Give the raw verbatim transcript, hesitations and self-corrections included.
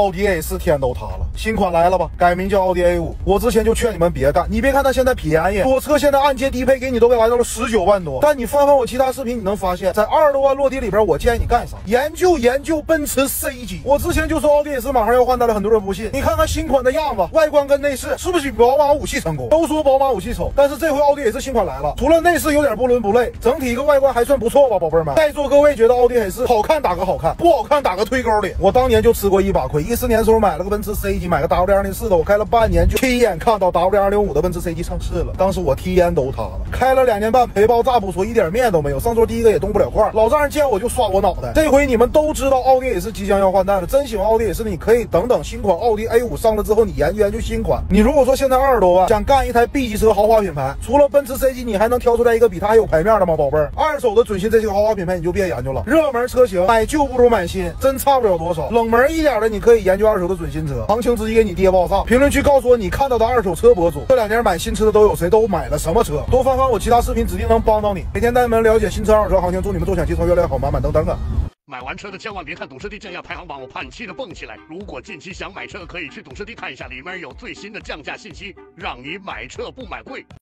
奥迪 A 四 天都塌了，新款来了吧？改名叫奥迪 A 五。我之前就劝你们别干，你别看它现在便宜，我车现在按揭低配给你都给来到了十九万多。但你翻翻我其他视频，你能发现，在二十多万落地里边，我建议你干啥？研究研究奔驰 C 级。我之前就说奥迪 A 四马上要换代了，很多人不信。你看看新款的样子，外观跟内饰是不是比宝马五系成功？都说宝马五系丑，但是这回奥迪 A 四新款来了，除了内饰有点不伦不类，整体一个外观还算不错吧，宝贝们。在座各位觉得奥迪 A 四好看打个好看，不好看打个推勾脸。我当年就吃过一把亏，一四年时候买了个奔驰 C 级，买个 W 二零四的，我开了半年就亲眼看到 W 二零五的奔驰 C 级上市了，当时我体验都塌了。开了两年半，赔包炸不说，一点面都没有，上座第一个也动不了块，老丈人见我就刷我脑袋。这回你们都知道奥迪 A 四即将要换代了，真喜欢奥迪 A 四的，你可以等等新款奥迪 A 五上了之后，你研究研究新款。你如果说现在二十多万想干一台 B 级车豪华品牌，除了奔驰 C 级，你还能挑出来一个比它还有牌面的吗，宝贝儿？二手的准新这些个豪华品牌你就别研究了，热门车型买旧不如买新，真差不了多少。冷门一点的你可以研究二手的准新车，行情直接给你跌爆炸。评论区告诉我你看到的二手车博主这两年买新车的都有谁，都买了什么车？多翻翻我其他视频，指定能帮到你。每天带你们了解新车二手车行情，祝你们坐享其成，越来越好，满满登登啊！ 买完车的千万别看懂车帝降价排行榜，我怕你气得蹦起来。如果近期想买车，可以去懂车帝看一下，里面有最新的降价信息，让你买车不买贵。